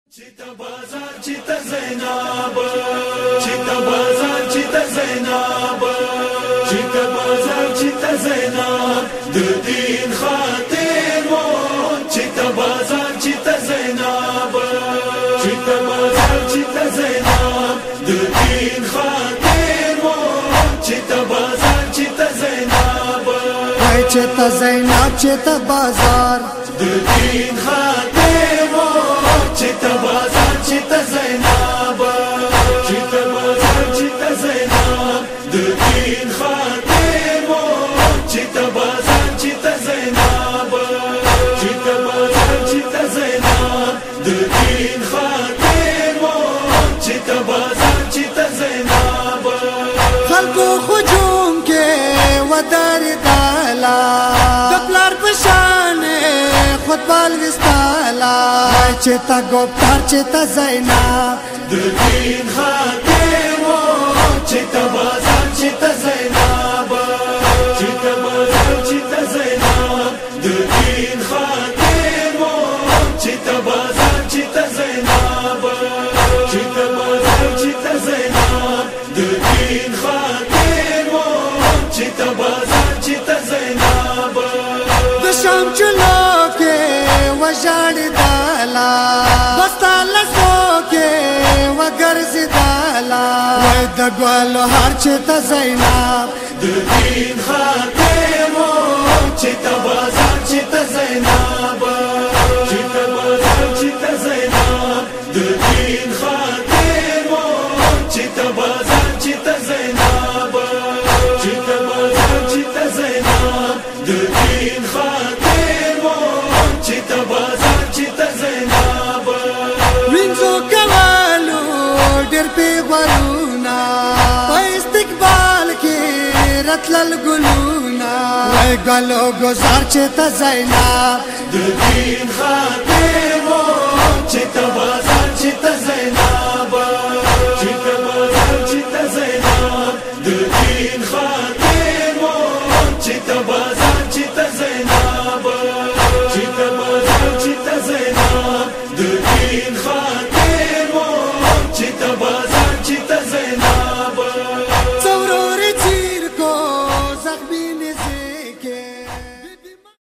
Chita bazar, chita Zainab, chita bazar, chita Zainab, chita bazar, chita Zainab, de din khatir wo. Chita bazar, chita Zainab, chita bazar, chita Zainab, de din khatir wo. Chita bazar, chita Zainab, chita Zainab, chita bazar, de din khatir wo. Chita bazar, chita Zainab, chita bazar, chita Zainab, de din khatir wo. Chita bazar, chita Zainab, chita bazar, chita Zainab, de din khatir wo. Chita bazar, chita Zainab. خلقو خجوم کے ودار دالا دپلار پشانے خود بال وستالا چتا گوپتار چتا زینب de din khatir wo. Chita bazar, chita Zainab, chita bazar, chita Zainab, de din khatir wo. Chita bazar, chita Zainab, chita bazar, chita Zainab, de din khatir wo. Chita bazar, chita Zainab. دشام چلو کے وجاڑ دالا بستال سو کے وگرز دالا وید گوالو ہر چتا زینب de din khatir wo. Chita bazar, chita Zainab, chita bazar, chita Zainab, de din khatir wo. Chita bazar, chita Zainab, chita bazar, chita Zainab, de din khatir wo. Chita bazar, chita Zainab. وینزو کوالو ډېر پیغلونا په استقبال کې رتلل ګلونا وای ګلو گزار چتا زینب de din khatir wo. Chita bazar, chita Zainab, chita bazar, chita Zainab, de din khatir wo. Chita bazar, chita Zainab, chita bazar, chita Zainab, de din khatir wo. Chita bazar.